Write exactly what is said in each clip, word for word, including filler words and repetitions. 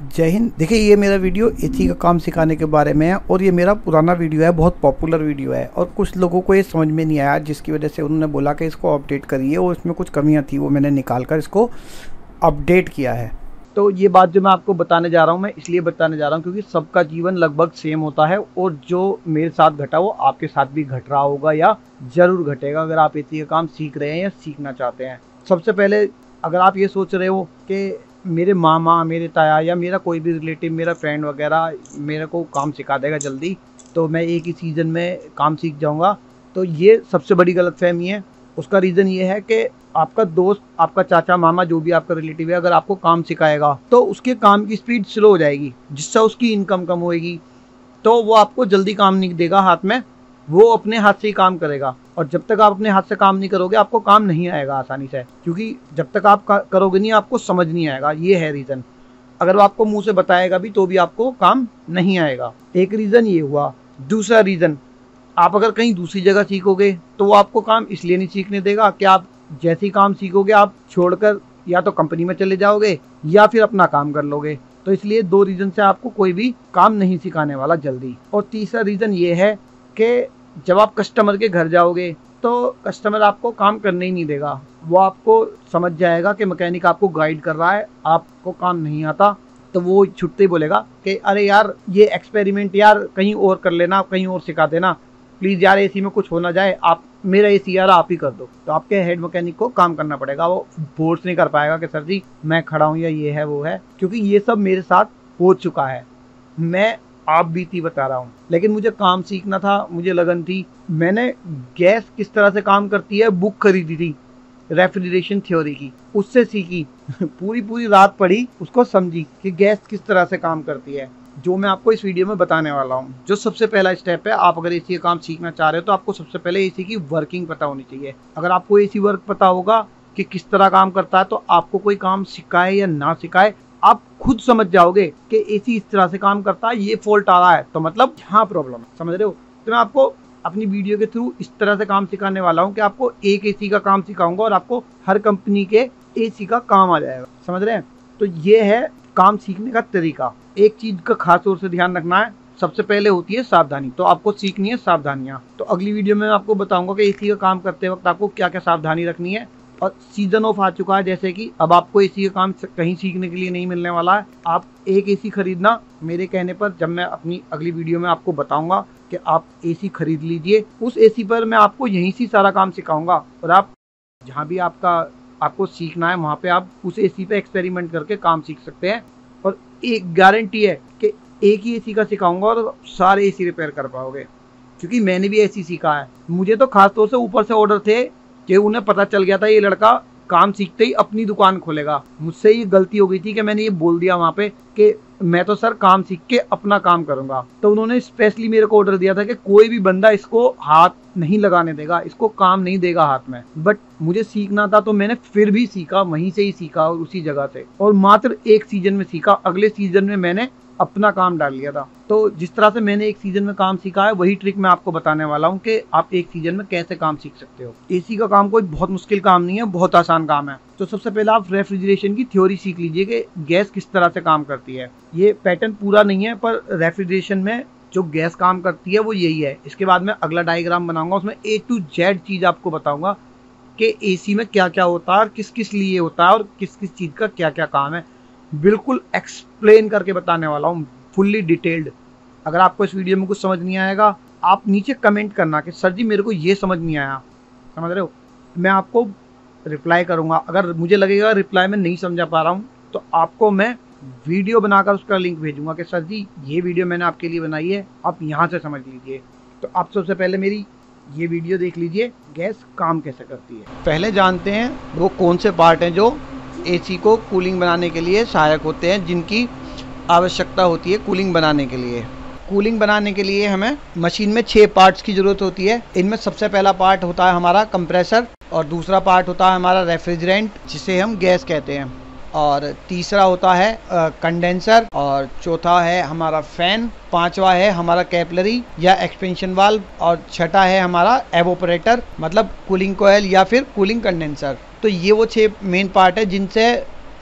जय हिंद। देखिए, ये मेरा वीडियो एसी का काम सिखाने के बारे में है और ये मेरा पुराना वीडियो है, बहुत पॉपुलर वीडियो है और कुछ लोगों को ये समझ में नहीं आया, जिसकी वजह से उन्होंने बोला कि इसको अपडेट करिए और इसमें कुछ कमियां थी, वो मैंने निकाल कर इसको अपडेट किया है। तो ये बात जो मैं आपको बताने जा रहा हूँ, मैं इसलिए बताने जा रहा हूँ क्योंकि सबका जीवन लगभग सेम होता है और जो मेरे साथ घटा वो आपके साथ भी घट रहा होगा या ज़रूर घटेगा अगर आप एसी का काम सीख रहे हैं या सीखना चाहते हैं। सबसे पहले अगर आप ये सोच रहे हो कि मेरे मामा, मेरे ताया या मेरा कोई भी रिलेटिव, मेरा फ्रेंड वगैरह मेरे को काम सिखा देगा जल्दी, तो मैं एक ही सीज़न में काम सीख जाऊंगा, तो ये सबसे बड़ी गलतफहमी है। उसका रीज़न ये है कि आपका दोस्त, आपका चाचा, मामा, जो भी आपका रिलेटिव है, अगर आपको काम सिखाएगा तो उसके काम की स्पीड स्लो हो जाएगी, जिससे उसकी इनकम कम होएगी, तो वो आपको जल्दी काम नहीं देगा हाथ में, वो अपने हाथ से ही काम करेगा। और जब तक आप अपने हाथ से काम नहीं करोगे आपको काम नहीं आएगा आसानी से, क्योंकि जब तक आप करोगे नहीं आपको समझ नहीं आएगा। ये है रीज़न। अगर वो आपको मुंह से बताएगा भी तो भी आपको काम नहीं आएगा। एक रीज़न ये हुआ। दूसरा रीज़न, आप अगर कहीं दूसरी जगह सीखोगे तो वो आपको काम इसलिए नहीं सीखने देगा कि आप जैसे ही काम सीखोगे आप छोड़कर या तो कंपनी में चले जाओगे या फिर अपना काम कर लोगे। तो इसलिए दो रीज़न से आपको कोई भी काम नहीं सिखाने वाला जल्दी। और तीसरा रीज़न ये है कि जब आप कस्टमर के घर जाओगे तो कस्टमर आपको काम करने ही नहीं देगा। वो आपको समझ जाएगा कि मैकेनिक आपको गाइड कर रहा है, आपको काम नहीं आता, तो वो छुट्टे ही बोलेगा कि अरे यार ये एक्सपेरिमेंट यार कहीं और कर लेना, कहीं और सिखा देना प्लीज़ यार, एसी में कुछ हो ना जाए, आप मेरा एसी यार आप ही कर दो। तो आपके हेड मैकेनिक को काम करना पड़ेगा। वो फोर्स नहीं कर पाएगा कि सर जी मैं खड़ा हूँ या ये है वो है, क्योंकि ये सब मेरे साथ हो चुका है। मैं आप बीती बता रहा हूँ, लेकिन मुझे काम सीखना था, मुझे लगन थी। मैंने गैस किस तरह से काम करती है बुक खरीदी थी, रेफ्रिजरेशन थ्योरी की, उससे सीखी। पूरी पूरी रात पढ़ी, उसको समझी कि गैस किस तरह से काम करती है, जो मैं आपको इस वीडियो में बताने वाला हूँ। जो सबसे पहला स्टेप है, आप अगर एसी का काम सीखना चाह रहे हो तो आपको सबसे पहले एसी की वर्किंग पता होनी चाहिए। अगर आपको एसी वर्क पता होगा कि किस तरह काम करता है, तो आपको कोई काम सिखाए या ना सिखाए आप खुद समझ जाओगे कि एसी इस तरह से काम करता है, ये फॉल्ट आ रहा है तो मतलब यहाँ प्रॉब्लम है। समझ रहे हो? तो मैं आपको अपनी वीडियो के थ्रू इस तरह से काम सिखाने वाला हूँ कि आपको एक एसी का काम सिखाऊंगा और आपको हर कंपनी के एसी का काम आ जाएगा। समझ रहे हैं? तो ये है काम सीखने का तरीका। एक चीज का खास तौर से ध्यान रखना है, सबसे पहले होती है सावधानी। तो आपको सीखनी है सावधानियां। तो अगली वीडियो में मैं आपको बताऊंगा कि एसी का काम करते वक्त आपको क्या क्या सावधानी रखनी है। और सीजन ऑफ आ चुका है, जैसे कि अब आपको एसी का काम कहीं सीखने के लिए नहीं मिलने वाला है। आप एक एसी खरीदना मेरे कहने पर, जब मैं अपनी अगली वीडियो में आपको बताऊंगा कि आप एसी खरीद लीजिए, उस एसी पर मैं आपको यहीं से सारा काम सिखाऊंगा और आप जहाँ भी आपका आपको सीखना है वहाँ पे आप उस एसी पे एक्सपेरिमेंट करके काम सीख सकते हैं। और एक गारंटी है कि एक ही एसी का सिखाऊंगा और सारे एसी रिपेयर कर पाओगे, क्योंकि मैंने भी एसी सीखा है। मुझे तो खास तौर से ऊपर से ऑर्डर थे कि उन्हें पता चल गया था ये लड़का काम सीखते ही अपनी दुकान खोलेगा। मुझसे ये गलती हो गई थी कि मैंने ये बोल दिया वहाँ पे कि मैं तो सर काम सीख के अपना काम करूंगा। तो उन्होंने स्पेशली मेरे को ऑर्डर दिया था कि कोई भी बंदा इसको हाथ नहीं लगाने देगा, इसको काम नहीं देगा हाथ में। बट मुझे सीखना था तो मैंने फिर भी सीखा, वहीं से ही सीखा और उसी जगह से, और मात्र एक सीजन में सीखा। अगले सीजन में मैंने अपना काम डाल लिया था। तो जिस तरह से मैंने एक सीजन में काम सीखा है वही ट्रिक मैं आपको बताने वाला हूँ कि आप एक सीजन में कैसे काम सीख सकते हो। एसी का काम कोई बहुत मुश्किल काम नहीं है, बहुत आसान काम है। तो सबसे पहले आप रेफ्रिजरेशन की थ्योरी सीख लीजिए कि गैस किस तरह से काम करती है। ये पैटर्न पूरा नहीं है, पर रेफ्रिजरेशन में जो गैस काम करती है वो यही है। इसके बाद मैं अगला डायग्राम बनाऊंगा, उसमें ए टू जेड चीज आपको बताऊंगा कि एसी में क्या क्या होता है और किस किस लिए होता है और किस किस चीज का क्या क्या काम है। बिल्कुल एक्सप्लेन करके बताने वाला हूँ, फुल्ली डिटेल्ड। अगर आपको इस वीडियो में कुछ समझ नहीं आएगा आप नीचे कमेंट करना कि सर जी मेरे को ये समझ नहीं आया। समझ रहे हो? मैं आपको रिप्लाई करूँगा। अगर मुझे लगेगा रिप्लाई में नहीं समझा पा रहा हूँ तो आपको मैं वीडियो बनाकर उसका लिंक भेजूंगा कि सर जी ये वीडियो मैंने आपके लिए बनाई है, आप यहाँ से समझ लीजिए। तो आप सबसे पहले मेरी ये वीडियो देख लीजिए, गैस काम कैसे करती है। पहले जानते हैं वो कौन से पार्ट हैं जो एसी को कूलिंग बनाने के लिए सहायक होते हैं, जिनकी आवश्यकता होती है कूलिंग बनाने के लिए। कूलिंग बनाने के लिए हमें मशीन में छह पार्ट्स की ज़रूरत होती है। इनमें सबसे पहला पार्ट होता है हमारा कंप्रेसर, और दूसरा पार्ट होता है हमारा रेफ्रिजरेंट जिसे हम गैस कहते हैं, और तीसरा होता है कंडेंसर, और चौथा है हमारा फैन, पांचवा है हमारा कैपिलरी या एक्सपेंशन वाल्व, और छठा है हमारा एवोपरेटर मतलब कूलिंग कोयल या फिर कूलिंग कंडेंसर। तो ये वो छह मेन पार्ट है जिनसे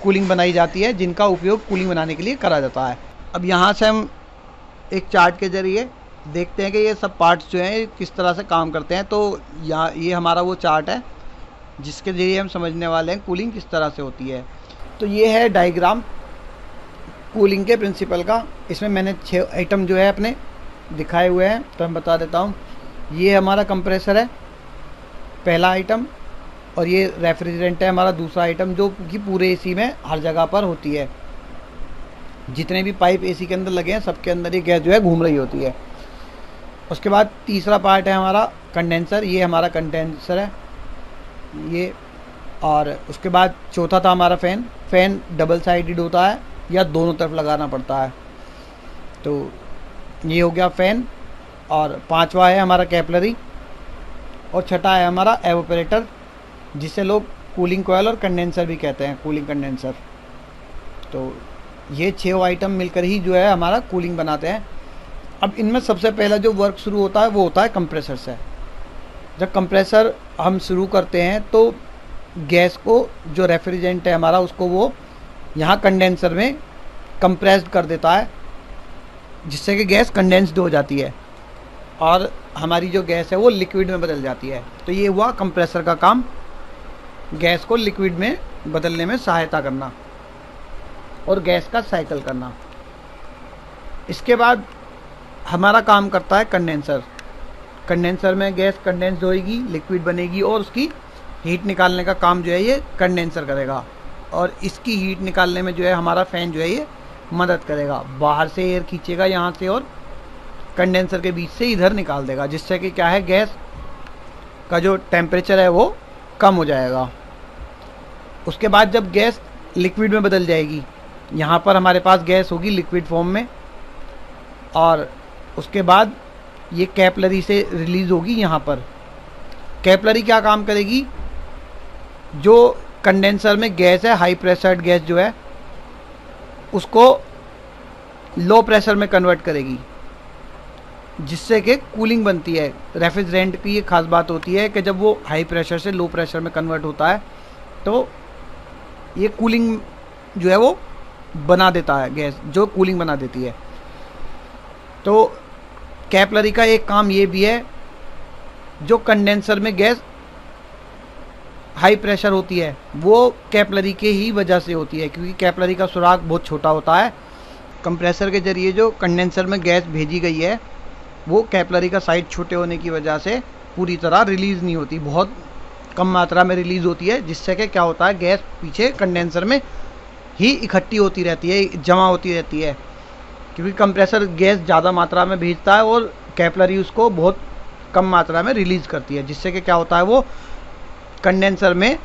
कूलिंग बनाई जाती है, जिनका उपयोग कूलिंग बनाने के लिए करा जाता है। अब यहाँ से हम एक चार्ट के ज़रिए देखते हैं कि ये सब पार्ट्स जो हैं किस तरह से काम करते हैं। तो यहाँ ये हमारा वो चार्ट है जिसके ज़रिए हम समझने वाले हैं कूलिंग किस तरह से होती है। तो ये है डायग्राम कूलिंग के प्रिंसिपल का। इसमें मैंने छः आइटम जो है अपने दिखाए हुए हैं, तो मैं बता देता हूँ। ये हमारा कंप्रेसर है पहला आइटम, और ये रेफ्रिजरेंट है हमारा दूसरा आइटम, जो कि पूरे एसी में हर जगह पर होती है। जितने भी पाइप एसी के अंदर लगे हैं सबके अंदर ये गैस जो है घूम रही होती है। उसके बाद तीसरा पार्ट है हमारा कंडेंसर, ये हमारा कंडेंसर है ये। और उसके बाद चौथा था हमारा फ़ैन। फ़ैन डबल साइडेड होता है या दोनों तरफ लगाना पड़ता है, तो ये हो गया फ़ैन। और पांचवा है हमारा कैपलरी, और छठा है हमारा एवोपरेटर, जिसे लोग कूलिंग कॉयल और कंडेंसर भी कहते हैं, कूलिंग कंडेंसर। तो ये छः आइटम मिलकर ही जो है हमारा कूलिंग बनाते हैं। अब इनमें सबसे पहला जो वर्क शुरू होता है वो होता है कंप्रेसर से। जब कंप्रेसर हम शुरू करते हैं तो गैस को, जो रेफ्रिजरेंट है हमारा, उसको वो यहाँ कंडेंसर में कंप्रेस्ड कर देता है, जिससे कि गैस कंडेंस्ड हो जाती है और हमारी जो गैस है वो लिक्विड में बदल जाती है। तो ये हुआ कंप्रेसर का काम, गैस को लिक्विड में बदलने में सहायता करना और गैस का साइकिल करना। इसके बाद हमारा काम करता है कंडेंसर। कंडेंसर में गैस कंडेंस होएगी, लिक्विड बनेगी, और उसकी हीट निकालने का काम जो है ये कंडेंसर करेगा। और इसकी हीट निकालने में जो है हमारा फ़ैन जो है ये मदद करेगा। बाहर से एयर खींचेगा यहाँ से और कंडेंसर के बीच से इधर निकाल देगा, जिससे कि क्या है, गैस का जो टेम्परेचर है वो कम हो जाएगा। उसके बाद जब गैस लिक्विड में बदल जाएगी, यहाँ पर हमारे पास गैस होगी लिक्विड फॉर्म में, और उसके बाद ये कैपलरी से रिलीज़ होगी यहाँ पर। कैपलरी क्या काम करेगी, जो कंडेंसर में गैस है, हाई प्रेशर्ड गैस जो है, उसको लो प्रेशर में कन्वर्ट करेगी, जिससे कि कूलिंग बनती है। रेफ्रिजरेंट की ये खास बात होती है कि जब वो हाई प्रेशर से लो प्रेशर में कन्वर्ट होता है तो ये कूलिंग जो है वो बना देता है, गैस जो कूलिंग बना देती है। तो कैपलरी का एक काम ये भी है, जो कंडेंसर में गैस हाई प्रेशर होती है वो कैपलरी के ही वजह से होती है, क्योंकि कैपलरी का सुराग बहुत छोटा होता है। कंप्रेसर के ज़रिए जो कंडेंसर में गैस भेजी गई है वो कैपलरी का साइज छोटे होने की वजह से पूरी तरह रिलीज़ नहीं होती, बहुत कम मात्रा में रिलीज़ होती है, जिससे कि क्या होता है, गैस पीछे कंडेंसर में ही इकट्ठी होती रहती है, जमा होती रहती है। क्योंकि कंप्रेसर गैस ज़्यादा मात्रा में भेजता है और कैपलरी उसको बहुत कम मात्रा में रिलीज़ करती है, जिससे कि क्या होता है, वो कंडेंसर में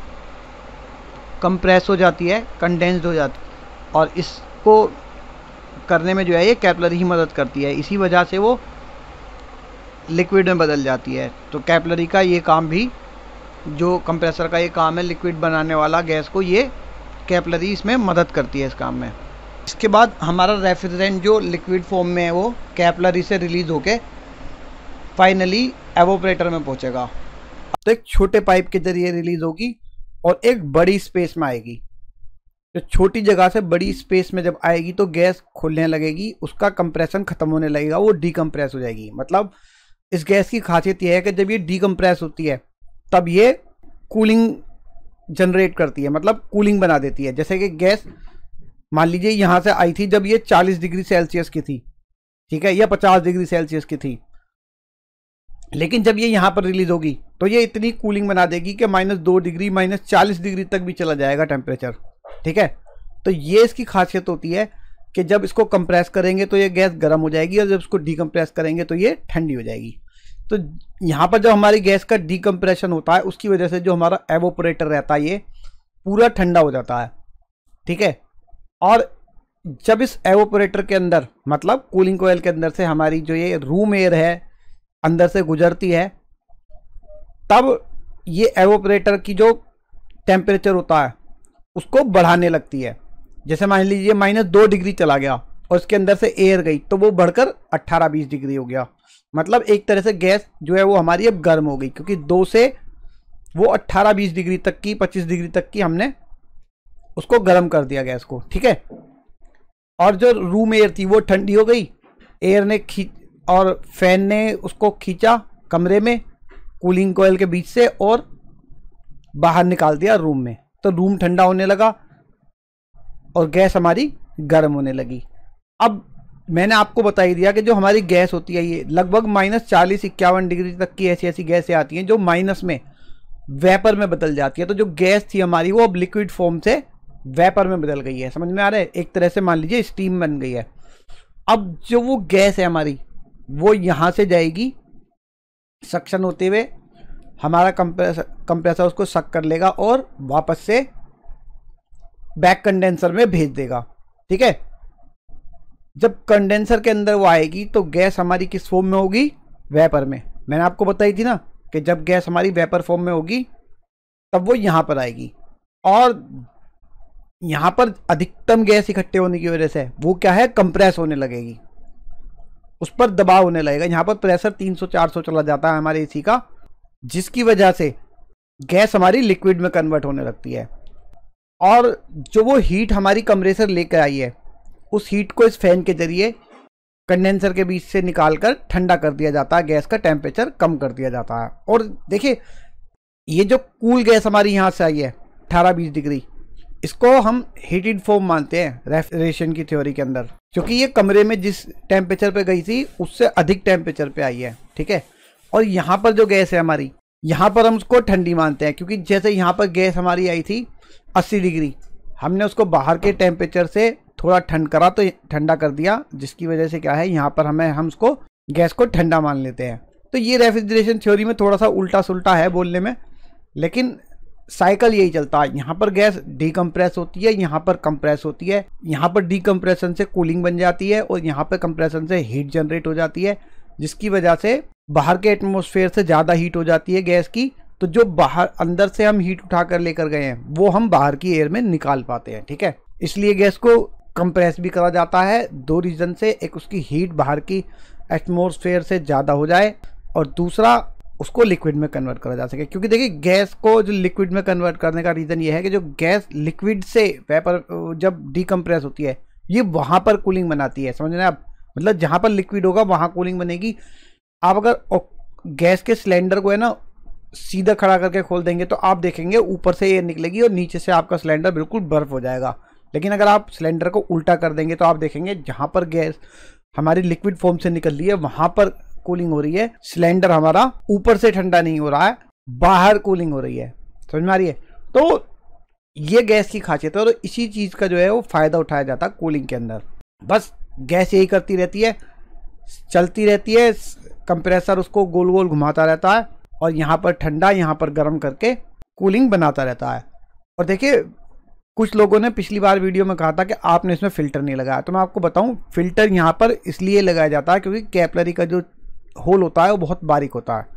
कंप्रेस हो जाती है, कंडेंस्ड हो जाती है, और इसको करने में जो है ये कैपलरी ही मदद करती है। इसी वजह से वो लिक्विड में बदल जाती है। तो कैपलरी का ये काम भी, जो कंप्रेसर का ये काम है लिक्विड बनाने वाला गैस को, ये कैपलरी इसमें मदद करती है इस काम में। इसके बाद हमारा रेफ्रिजरेंट जो लिक्विड फॉर्म में है वो कैपलरी से रिलीज़ होके फाइनली एवोपरेटर में पहुंचेगा। तो एक छोटे पाइप के जरिए रिलीज़ होगी और एक बड़ी स्पेस में आएगी। तो छोटी जगह से बड़ी स्पेस में जब आएगी तो गैस खुलने लगेगी, उसका कंप्रेशन खत्म होने लगेगा, वो डीकम्प्रेस हो जाएगी। मतलब इस गैस की खासियत यह है कि जब ये डीकम्प्रेस होती है तब ये कूलिंग जनरेट करती है, मतलब कूलिंग बना देती है। जैसे कि गैस मान लीजिए यहाँ से आई थी जब ये चालीस डिग्री सेल्सियस की थी, ठीक है, या पचास डिग्री सेल्सियस की थी, लेकिन जब ये यहाँ पर रिलीज होगी तो ये इतनी कूलिंग बना देगी कि माइनस दो डिग्री माइनस चालीस डिग्री तक भी चला जाएगा टेम्परेचर, ठीक है। तो ये इसकी खासियत होती है कि जब इसको कंप्रेस करेंगे तो ये गैस गर्म हो जाएगी और जब इसको डीकम्प्रेस करेंगे तो ये ठंडी हो जाएगी। तो यहाँ पर जब हमारी गैस का डीकम्प्रेशन होता है उसकी वजह से जो हमारा एवोपरेटर रहता है ये पूरा ठंडा हो जाता है, ठीक है। और जब इस एवोपरेटर के अंदर, मतलब कूलिंग कॉइल के अंदर से हमारी जो ये रूम एयर है अंदर से गुजरती है, तब ये एवोपरेटर की जो टेम्परेचर होता है उसको बढ़ाने लगती है। जैसे मान लीजिए माइनस दो डिग्री चला गया और इसके अंदर से एयर गई तो वो बढ़कर अट्ठारह बीस डिग्री हो गया। मतलब एक तरह से गैस जो है वो हमारी अब गर्म हो गई, क्योंकि दो से वो अट्ठारह बीस डिग्री तक की, पच्चीस डिग्री तक की हमने उसको गर्म कर दिया गैस को, ठीक है। और जो रूम एयर थी वो ठंडी हो गई, एयर ने खींच और फैन ने उसको खींचा कमरे में कूलिंग कॉइल के बीच से और बाहर निकाल दिया रूम में, तो रूम ठंडा होने लगा और गैस हमारी गर्म होने लगी। अब मैंने आपको बता ही दिया कि जो हमारी गैस होती है ये लगभग माइनस चालीस इक्यावन डिग्री तक की ऐसी ऐसी गैसें आती हैं जो माइनस में वेपर में बदल जाती है। तो जो गैस थी हमारी वो अब लिक्विड फॉर्म से वेपर में बदल गई है, समझ में आ रहा है, एक तरह से मान लीजिए स्टीम बन गई है। अब जो वो गैस है हमारी वो यहाँ से जाएगी सक्शन होते हुए, हमारा कंप्रेसर कंप्रेसर उसको सक कर लेगा और वापस से बैक कंडेंसर में भेज देगा, ठीक है। जब कंडेंसर के अंदर वो आएगी तो गैस हमारी किस फॉर्म में होगी, वेपर में। मैंने आपको बताई थी ना कि जब गैस हमारी वेपर फॉर्म में होगी तब वो यहाँ पर आएगी और यहाँ पर अधिकतम गैस इकट्ठे होने की वजह से वो क्या है, कंप्रेस होने लगेगी, उस पर दबाव होने लगेगा। यहाँ पर प्रेशर तीन सौ चार सौ चला जाता है हमारे एसी का, जिसकी वजह से गैस हमारी लिक्विड में कन्वर्ट होने लगती है। और जो वो हीट हमारी कंप्रेसर लेकर आई है उस हीट को इस फैन के जरिए कंडेंसर के बीच से निकालकर ठंडा कर दिया जाता है, गैस का टेम्परेचर कम कर दिया जाता है। और देखिए ये जो कूल गैस हमारी यहाँ से आई है अठारह बीस डिग्री, इसको हम हीटेड फॉर्म मानते हैं रेफ्रिजरेशन की थ्योरी के अंदर, क्योंकि ये कमरे में जिस टेम्परेचर पे गई थी उससे अधिक टेम्परेचर पे आई है, ठीक है। और यहाँ पर जो गैस है हमारी, यहाँ पर हम उसको ठंडी मानते हैं, क्योंकि जैसे यहाँ पर गैस हमारी आई थी अस्सी डिग्री, हमने उसको बाहर के टेम्परेचर से थोड़ा ठंड करा तो ठंडा कर दिया, जिसकी वजह से क्या है यहाँ पर हमें हम उसको गैस को ठंडा मान लेते हैं। तो ये रेफ्रिजरेशन थ्योरी में थोड़ा सा उल्टा सुल्टा है बोलने में, लेकिन साइकिल यही चलता है। यहाँ पर गैस डीकम्प्रेस होती है, यहाँ पर कंप्रेस होती है, यहाँ पर डीकम्प्रेशन से कूलिंग बन जाती है और यहाँ पर कंप्रेशन से हीट जनरेट हो जाती है, जिसकी वजह से बाहर के एटमॉस्फेयर से ज़्यादा हीट हो जाती है गैस की। तो जो बाहर अंदर से हम हीट उठा कर लेकर गए हैं वो हम बाहर की एयर में निकाल पाते हैं, ठीक है। इसलिए गैस को कंप्रेस भी करा जाता है दो रीज़न से, एक उसकी हीट बाहर की एटमॉस्फेयर से ज़्यादा हो जाए और दूसरा उसको लिक्विड में कन्वर्ट करा जा सके। क्योंकि देखिए गैस को जो लिक्विड में कन्वर्ट करने का रीज़न ये है कि जो गैस लिक्विड से वेपर जब डीकम्प्रेस होती है ये वहाँ पर कूलिंग बनाती है, समझ रहे हैं आप, मतलब जहाँ पर लिक्विड होगा वहाँ कूलिंग बनेगी। आप अगर गैस के सिलेंडर को है ना सीधा खड़ा करके खोल देंगे तो आप देखेंगे ऊपर से एयर निकलेगी और नीचे से आपका सिलेंडर बिल्कुल बर्फ हो जाएगा। लेकिन अगर आप सिलेंडर को उल्टा कर देंगे तो आप देखेंगे जहाँ पर गैस हमारी लिक्विड फॉर्म से निकल रही है वहाँ पर कूलिंग हो रही है, सिलेंडर हमारा ऊपर से ठंडा नहीं हो रहा है, बाहर कूलिंग हो रही है, समझ में आ रही है। तो ये गैस की खासियत है और इसी चीज़ का जो है वो फ़ायदा उठाया जाता है कूलिंग के अंदर। बस गैस यही करती रहती है, चलती रहती है, कंप्रेसर उसको गोल गोल घुमाता रहता है और यहाँ पर ठंडा यहाँ पर गर्म करके कूलिंग बनाता रहता है। और देखिए कुछ लोगों ने पिछली बार वीडियो में कहा था कि आपने इसमें फ़िल्टर नहीं लगाया, तो मैं आपको बताऊं फ़िल्टर यहाँ पर इसलिए लगाया जाता है क्योंकि कैपिलरी का जो होल होता है वो बहुत बारीक होता है,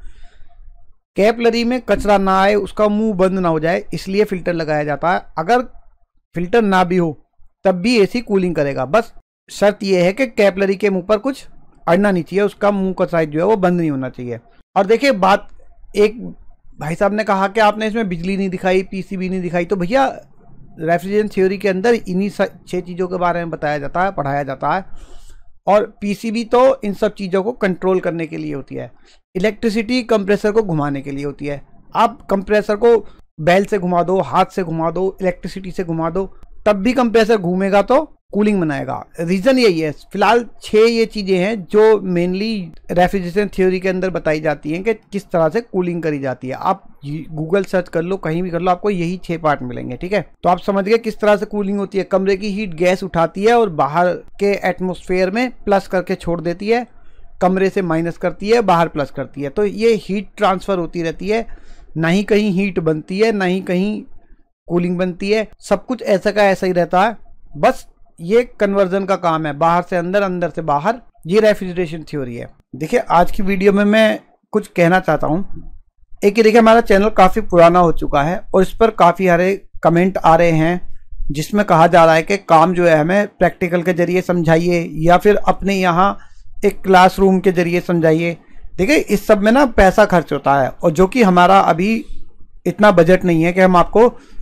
कैपिलरी में कचरा ना आए, उसका मुंह बंद ना हो जाए, इसलिए फ़िल्टर लगाया जाता है। अगर फ़िल्टर ना भी हो तब भी एसी कूलिंग करेगा, बस शर्त यह है कि कैपिलरी के मुंह पर कुछ अड़ना नहीं चाहिए, उसका मुंह का साइज जो है वो बंद नहीं होना चाहिए। और देखिए बात, एक भाई साहब ने कहा कि आपने इसमें बिजली नहीं दिखाई, पीसीबी नहीं दिखाई, तो भैया रेफ्रिजरेशन थ्योरी के अंदर इन्हीं छह चीज़ों के बारे में बताया जाता है, पढ़ाया जाता है। और पीसीबी तो इन सब चीज़ों को कंट्रोल करने के लिए होती है, इलेक्ट्रिसिटी कंप्रेसर को घुमाने के लिए होती है। आप कंप्रेसर को बेल से घुमा दो, हाथ से घुमा दो, इलेक्ट्रिसिटी से घुमा दो, तब भी कंप्रेसर घूमेगा तो कूलिंग बनाएगा। रीज़न यही है। फिलहाल छह ये चीज़ें हैं जो मेनली रेफ्रिजरेशन थ्योरी के अंदर बताई जाती हैं कि किस तरह से कूलिंग करी जाती है। आप गूगल सर्च कर लो, कहीं भी कर लो, आपको यही छह पार्ट मिलेंगे, ठीक है। तो आप समझ गए किस तरह से कूलिंग होती है। कमरे की हीट गैस उठाती है और बाहर के एटमॉस्फेयर में प्लस करके छोड़ देती है, कमरे से माइनस करती है, बाहर प्लस करती है। तो ये हीट ट्रांसफ़र होती रहती है, ना ही कहीं हीट बनती है ना ही कहीं कूलिंग बनती है, सब कुछ ऐसा का ऐसा ही रहता है। बस ये कन्वर्जन का काम है, बाहर से अंदर, अंदर से बाहर। ये रेफ्रिजरेशन थ्योरी है। देखिए आज की वीडियो में मैं कुछ कहना चाहता हूँ। एक ये देखिए हमारा चैनल काफ़ी पुराना हो चुका है और इस पर काफ़ी सारे कमेंट आ रहे हैं जिसमें कहा जा रहा है कि काम जो है हमें प्रैक्टिकल के जरिए समझाइए या फिर अपने यहाँ एक क्लासरूम के जरिए समझाइए। देखिए इस सब में ना पैसा खर्च होता है और जो कि हमारा अभी इतना बजट नहीं है कि हम आपको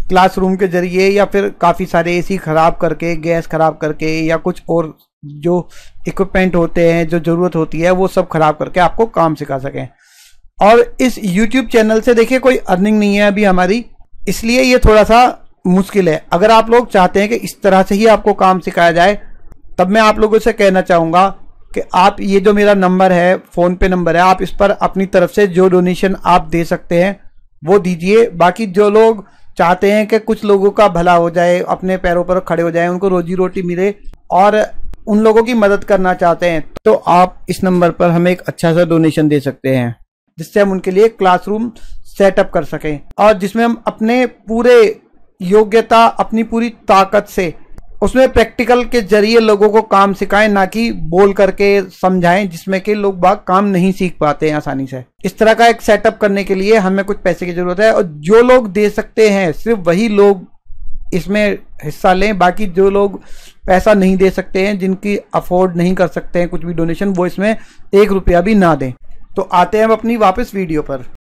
क्लासरूम के जरिए या फिर काफ़ी सारे एसी ख़राब करके, गैस ख़राब करके या कुछ और जो इक्विपमेंट होते हैं जो ज़रूरत होती है वो सब ख़राब करके आपको काम सिखा सकें। और इस यूट्यूब चैनल से देखिए कोई अर्निंग नहीं है अभी हमारी, इसलिए ये थोड़ा सा मुश्किल है। अगर आप लोग चाहते हैं कि इस तरह से ही आपको काम सिखाया जाए, तब मैं आप लोगों से कहना चाहूँगा कि आप ये जो मेरा नंबर है, फ़ोन पे नंबर है, आप इस पर अपनी तरफ से जो डोनेशन आप दे सकते हैं वो दीजिए। बाकी जो लोग चाहते हैं कि कुछ लोगों का भला हो जाए, अपने पैरों पर खड़े हो जाए, उनको रोजी रोटी मिले और उन लोगों की मदद करना चाहते हैं, तो आप इस नंबर पर हमें एक अच्छा सा डोनेशन दे सकते हैं, जिससे हम उनके लिए क्लासरूम सेटअप कर सकें और जिसमें हम अपने पूरे योग्यता, अपनी पूरी ताकत से उसमें प्रैक्टिकल के जरिए लोगों को काम सिखाएं, ना कि बोल करके समझाएं, जिसमें कि लोग बाग काम नहीं सीख पाते हैं आसानी से। इस तरह का एक सेटअप करने के लिए हमें कुछ पैसे की जरूरत है और जो लोग दे सकते हैं सिर्फ वही लोग इसमें हिस्सा लें। बाकी जो लोग पैसा नहीं दे सकते हैं, जिनकी अफोर्ड नहीं कर सकते हैं कुछ भी डोनेशन, वो इसमें एक रुपया भी ना दें। तो आते हैं हम अपनी वापस वीडियो पर।